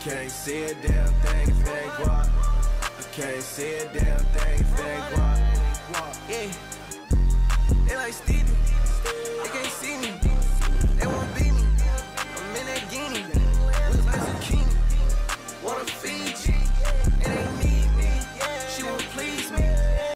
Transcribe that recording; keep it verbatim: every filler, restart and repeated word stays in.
can't see a damn thing if it ain't guap. You can't see a damn thing if it ain't guap. Yeah, they like Stevie, they can't see me.